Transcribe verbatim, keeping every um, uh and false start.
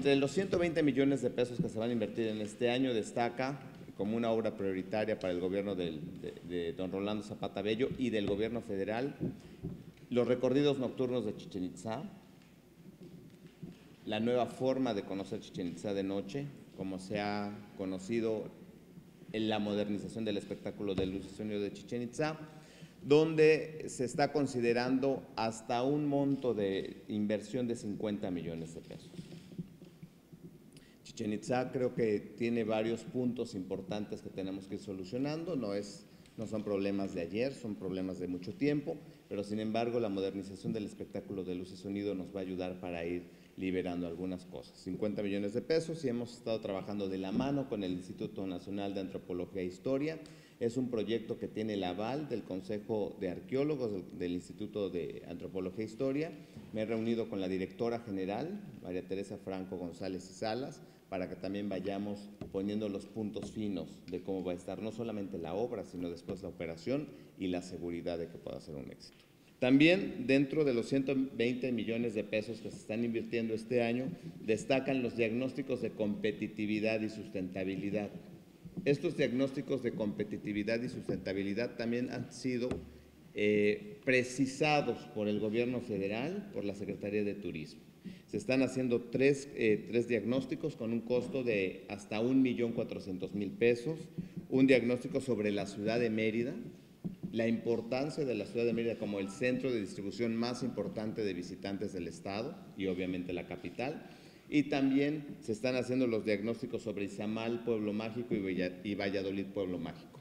entre los ciento veinte millones de pesos que se van a invertir en este año, destaca como una obra prioritaria para el gobierno del, de, de don Rolando Zapata Bello y del gobierno federal, los recorridos nocturnos de Chichén Itzá, la nueva forma de conocer Chichén Itzá de noche, como se ha conocido en la modernización del espectáculo de luz y sonido de Chichén Itzá, donde se está considerando hasta un monto de inversión de cincuenta millones de pesos. Chichén Itzá creo que tiene varios puntos importantes que tenemos que ir solucionando, no, es, no son problemas de ayer, son problemas de mucho tiempo, pero sin embargo la modernización del espectáculo de luz y sonido nos va a ayudar para ir liberando algunas cosas. cincuenta millones de pesos y hemos estado trabajando de la mano con el Instituto Nacional de Antropología e Historia. Es un proyecto que tiene el aval del Consejo de Arqueólogos del, del Instituto de Antropología e Historia. Me he reunido con la directora general, María Teresa Franco González y Salas, para que también vayamos poniendo los puntos finos de cómo va a estar no solamente la obra, sino después la operación y la seguridad de que pueda ser un éxito. También dentro de los ciento veinte millones de pesos que se están invirtiendo este año, destacan los diagnósticos de competitividad y sustentabilidad. Estos diagnósticos de competitividad y sustentabilidad también han sido eh, precisados por el gobierno federal, por la Secretaría de Turismo. Se están haciendo tres, eh, tres diagnósticos con un costo de hasta un millón cuatrocientos mil pesos, un diagnóstico sobre la ciudad de Mérida, la importancia de la ciudad de Mérida como el centro de distribución más importante de visitantes del estado y obviamente la capital, y también se están haciendo los diagnósticos sobre Izamal, Pueblo Mágico, y Valladolid, Pueblo Mágico.